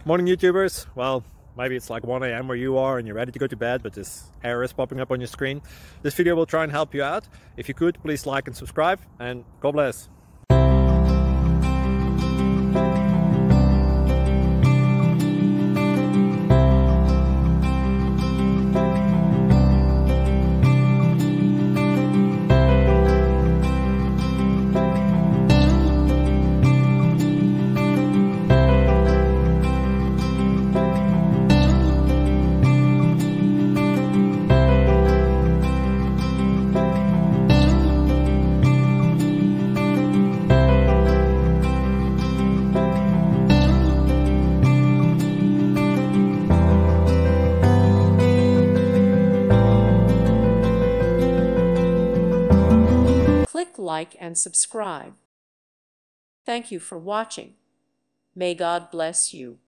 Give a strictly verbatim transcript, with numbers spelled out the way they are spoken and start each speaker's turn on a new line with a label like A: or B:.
A: Morning YouTubers. Well, maybe it's like one A M where you are and you're ready to go to bed, but this error is popping up on your screen. This video will try and help you out. If you could, please like and subscribe, and God bless.
B: Click like and subscribe. Thank you for watching. May God bless you.